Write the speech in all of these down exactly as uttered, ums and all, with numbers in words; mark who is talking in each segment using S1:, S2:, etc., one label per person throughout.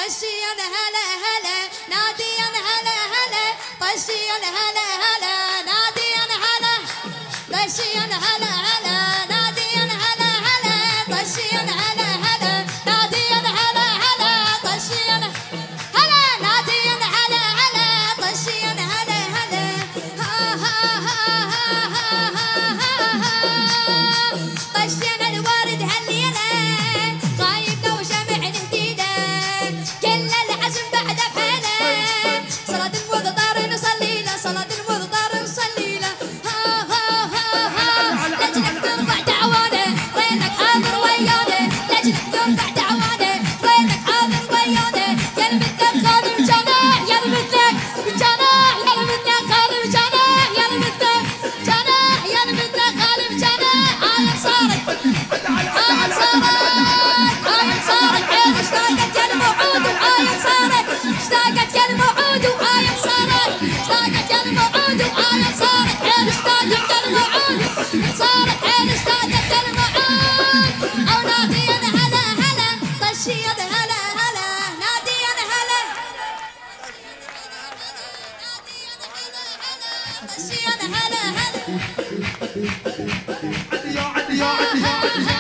S1: طشي انا هلا هلا نادي انا هلا هلا طشي انا هلا هلا نادي انا هلا طشي انا هلا هلا نادي انا هلا هلا طشي انا هلا هلا نادي انا هلا هلا طشي انا هلا نادي انا هلا هلا طشي انا هلا هلا ها ها ها ها ها ها طشي انا الورد هالليله غايب لو شمع جديده كل العزم بعد بحاله صلاة المضطر نصلي له صلاة المضطر نصلي له ها ها ها ها لجلك ترفع دعوانه ريتك حاضر ويانا لجلك ترفع دعوانه ريتك حاضر ويانا يا المثلك خالي بجناح يا المثلك بجناح يا المثلك خالي بجناح يا المثلك جناح يا المثلك خالي بجناح عالم صارت عالم صارت عالم صارت عين اشتاقت يا الموعود وعايم صارت اشتاقت يا الموعود وعايم صارت اشتاقت يا الموعود وعايم صارت عين اشتاقت يا الموعود صارت عين اشتاقت يا الموعود او نادي انا هلا هلا طشي انا هلا هلا نادي انا هلا طشي انا هلا هلا
S2: عدي يا عدي يا عدي يا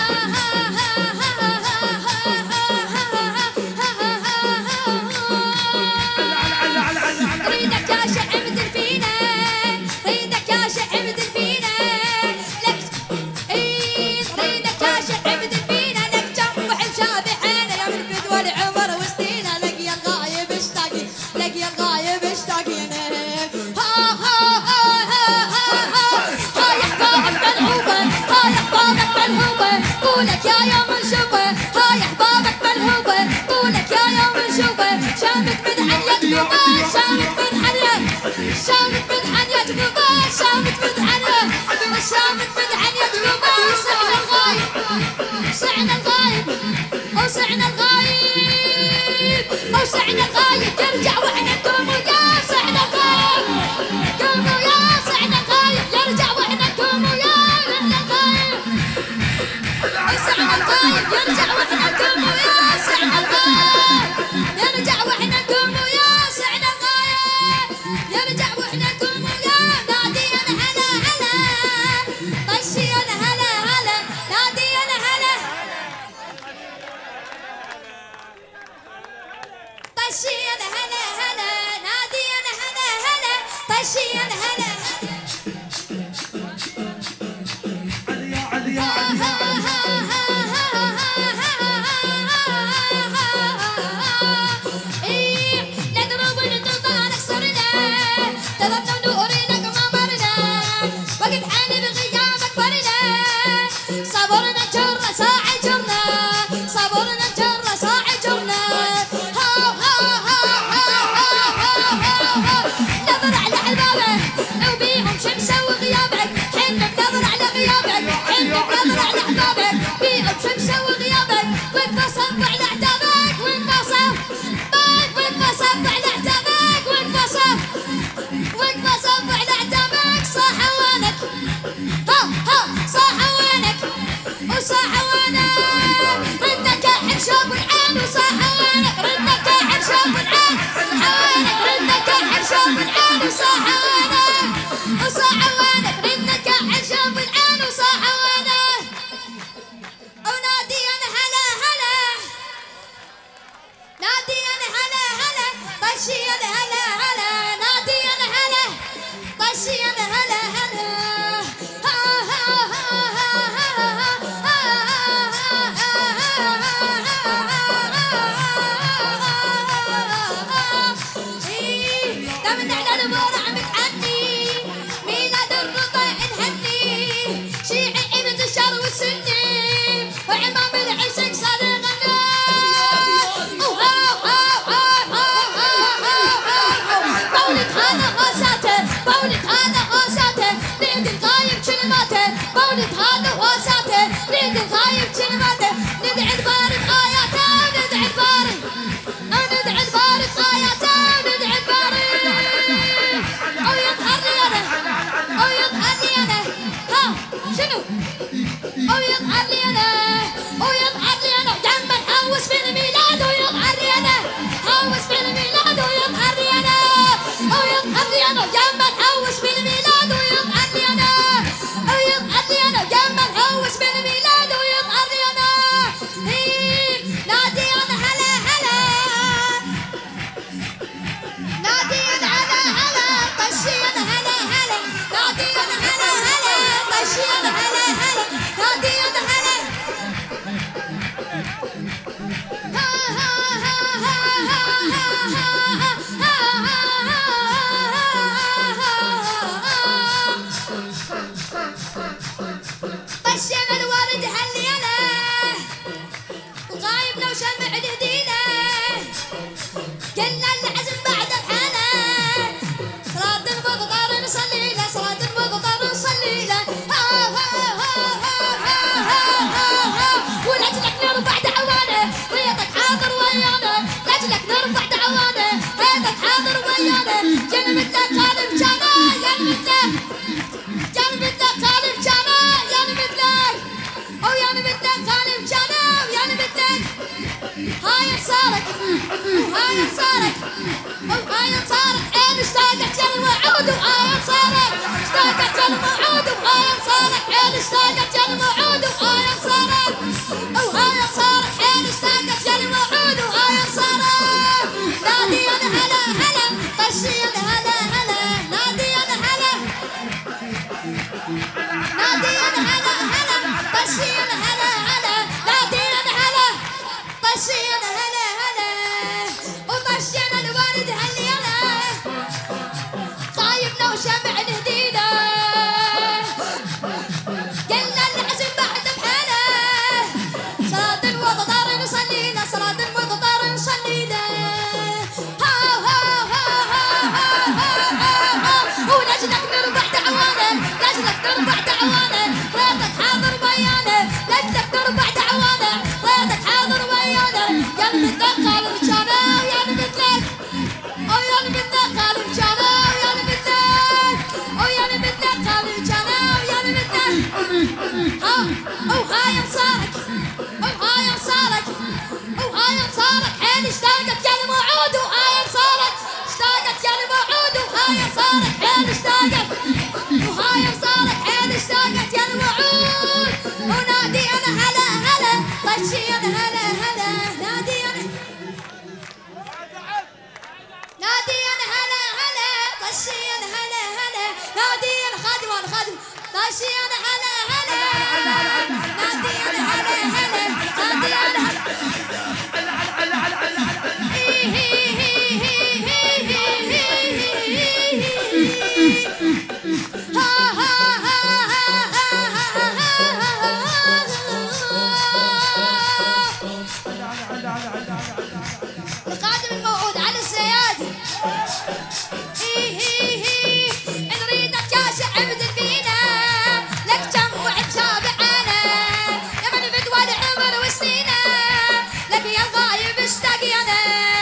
S1: ريدك يا شعب دلفينة ريدك يا شعب دلفينة لك ايه ريدك يا شعب دلفينة لك جمع شابحينة يا من بدوى العمر وسطينا لقي الغايب اشتاقي لقي الغايب اشتاقينا ها ها ها ها ها ها ها يا احبابك ملهوبة ها يا احبابك ملهوبة قولك يا يوم نشوفه ها يا احبابك ملهوبة قولك يا يوم نشوفه شامت من حنية جفوفه شامت من حنية شامت من حنية جفوفه شامت من حنية شامت من حنية جفوفه وسعنا الغايب وسعنا الغايب وسعنا الغايب وسعنا الغايب يرجع واحنا نقوم وياه سعنا الغايب قوموا يا سعنا الغايب يرجع واحنا نقوم وياه سعنا الغايب سعنا الغايب يرجع واحنا نقوم وياه سعنا الغايب يرجع واحنا نقوم وياه سعنا الغايب يرجع واحنا نقوم وياه نادي انا هلا هلا طشي انا هلا هلا نادي انا هلا طشي انا هلا هلا نادي انا هلا هلا طشي انا هلا
S2: عدي يا عدي يا عدي
S1: لا دروب الانتظار اكسرنا تظلوا نورنا كما مرنا وقت حان بغيابك فرنا صبرنا جرة ساعة جرنا صبرنا جرة ساعة جرنا ها ها ها ها ها ها ها نظر على احبابه وبيهم شمسه وغيابك حين نظر على غيابك حين نظر على احبابك بيهم شمسه وغيابك وانفصل على اعتابك وانفصل وانفصل على اعتابك وانفصل وانفصل على اعتابك صاح وينك ها ها صاح وينك وصاح وينك ردك حرشوف العين وصاح وينك ردك حرشوف العين وينك ردك حرشوف العين وصاح وينك وصاح وينك ردك حرشوف العين وصاح وينك ونادي انا هلا هلا نادي انا هلا هلا طشي انا هلا هلا نادي انا هلا طشي انا هلا هلا ها ها ها ها ها دامن على البور عمك عني ميلاد الرضا نهني شيعي عبد الشر والسني وعمام العشق صار غنى مولد هذا غاساته مولد هذا غاساته نعد الغايب كلماته مولد هذا غاساته نعد الغايب كلماته ندعي البارد آياته ندعي البارد ندعي البارد آياته ندعي البارد أو يظهر لي أنا أو يظهر لي أنا ها شنو أو يظهر لي أنا أو يظهر لي أنا جنب نحوس في الميلاد ويظهر لي أنا طشي يا هلا هلا نادي يا نادي يا هلا هلا طشي يا هلا هلا نادي يا خادم الخادم طشي يا هلا هلا نادي يا هلا هلا نادي يا القادم الموعود على السيادة نريدك يا شعب فينا لك جمع بشابعنا يا من بدوى العمر وسنينا لك يا الغايب اشتقينا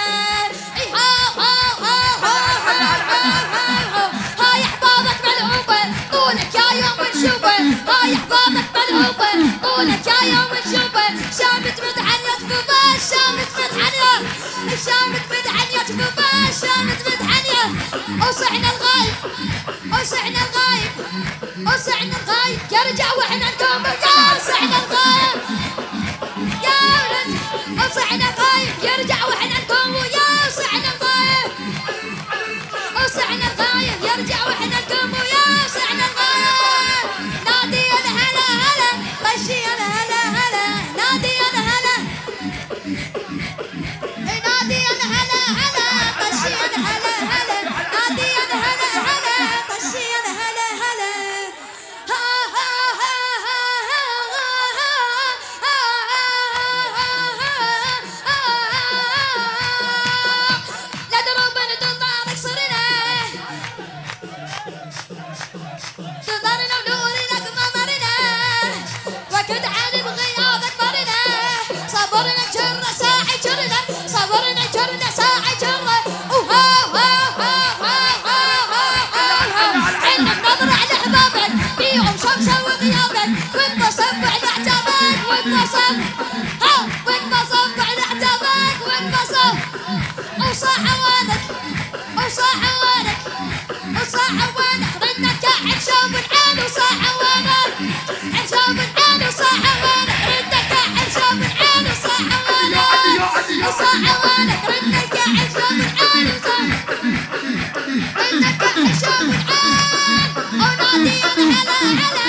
S1: هاي احبابك ملعوبة طولك يا يوم نشوفه هاي احبابك ملعوبة طولك يا يوم نشوفه شامت مدحنية كفوفه شامت مدحنية شامت مدحنية كفوفه شامت مدحنية وصعنا الغايب وصعنا الغايب وصعنا الغايب يرجع واحنا نقوم يا صعنا الغايب يا ولد وصعنا الغايب يرجع واحنا نقوم يا صعنا الغايب وصعنا الغايب يرجع واحنا نقوم يا صعنا الغايب نادي يا هلا هلا طشي يا هلا هلا نادي يا هلا نادي يا هلا هلا طشي يا هلا هلا نادي يا هلا هلا طشي يا هلا هلا ها ها ها لا دروب تطارق صرنا تضرنا ونوري لك ممرنا وكنت عالم غيابك برنا صبرنا جرة ساعي جرنا صبرنا جرنا ساعي جرة وها ها ها ها ها ها ها عندك نظرة على احبابك بيهم شمسة وغيابك وانت صب على اعتابك وانت صب ها وانت صب على اعتابك وانت صب وصاح عوانك وصاح عوانك وصاح عوانك ردنا كاحل شوف العين وصاح عوانك حشوف العين وصاح عوانك ردنا كاحل شوف العين وصاح عوانك وصاح عوانك ردنا كاحل شوف العين وصاح ردنا كاحل شوف العين ونادي يا هلا هلا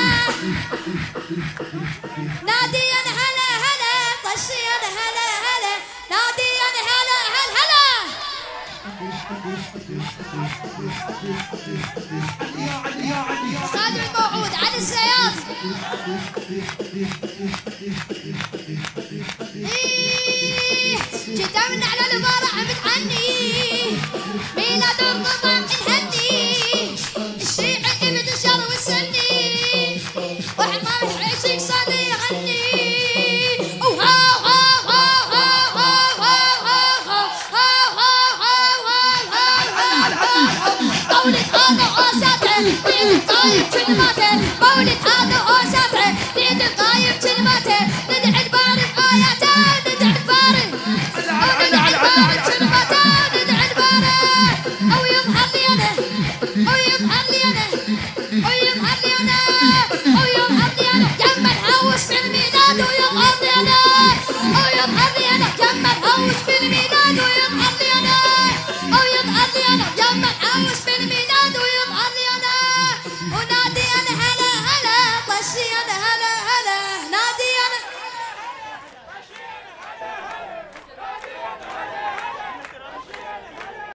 S1: نادي يا هلا هلا طشي يا هلا هلا نادي يا هلا هلا هلا خادم الموعود على السياط إيه جدا من على البارع متعني